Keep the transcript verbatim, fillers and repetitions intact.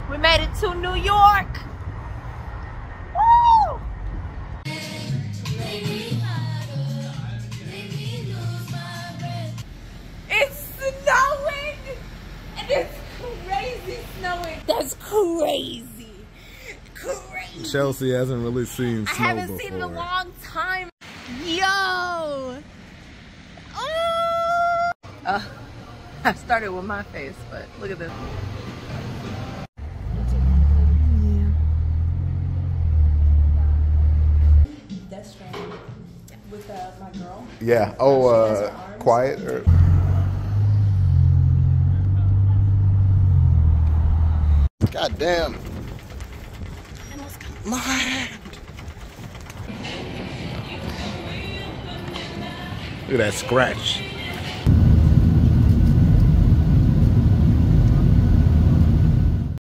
We made it to New York. Woo! It's snowing, and it's crazy snowing. That's crazy, crazy. Chelsea hasn't really seen snow I haven't before. seen it in a long time. Yo! Oh! Uh, I started with my face, but look at this. Yeah. Best friend with uh, my girl. Yeah. Oh, uh, quiet. Or... God damn. My hand. Look at that scratch.